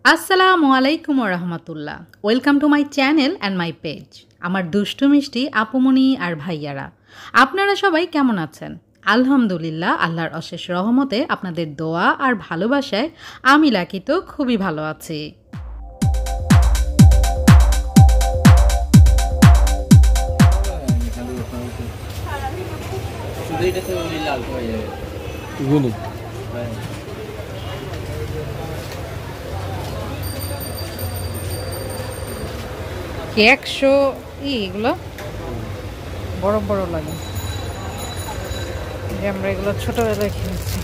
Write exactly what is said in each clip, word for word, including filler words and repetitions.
আসসালামু আলাইকুম ওয়া রাহমাতুল্লাহ। Welcome to my channel and my page. আমার দুষ্টু মিষ্টি আপুমনি আর ভাইয়ারা, আপনারা সবাই কেমন আছেন? আলহামদুলিল্লাহ, আল্লাহর অশেষ রহমতে আপনাদের দোয়া আর ভালোবাসায় আমি লাকি তো খুবই ভালো আছি। একশো এগুলো বড় বড় লাগে, যে আমরা এগুলো ছোটবেলায় খেয়েছি।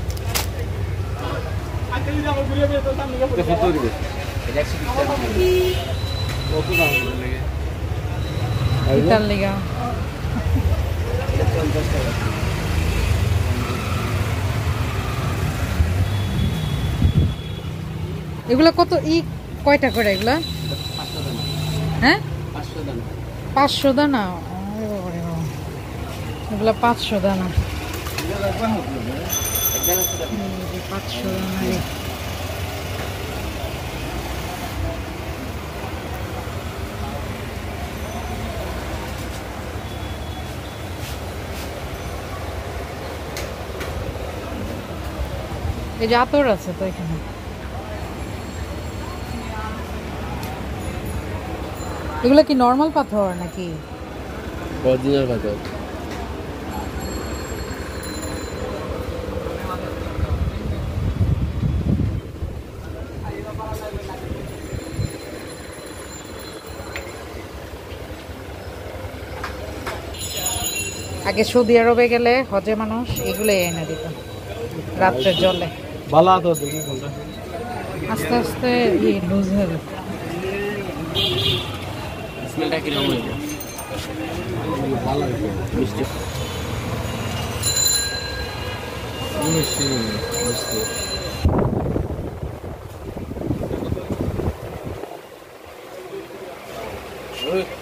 এগুলো কত ই কয়টা করে এগুলা? হ্যাঁ, পাঁচশো দানা। এগুলো পাঁচশো দানা, পাঁচশো দানা। এই যে আতর আছে তো এখানে। এগুলো কি নরমাল পাথর নাকি অরিজিনাল পাথর? আগে সৌদি আরবে গেলে হজে মানুষ এগুলো এনে দিত রাত্রে জলে। আস্তে আস্তে লুজ হয়ে গেছে। স্মেলটা কি রকম হইছে? ভালো হইছে, মিষ্টি মিষ্টি মিষ্টি। ওই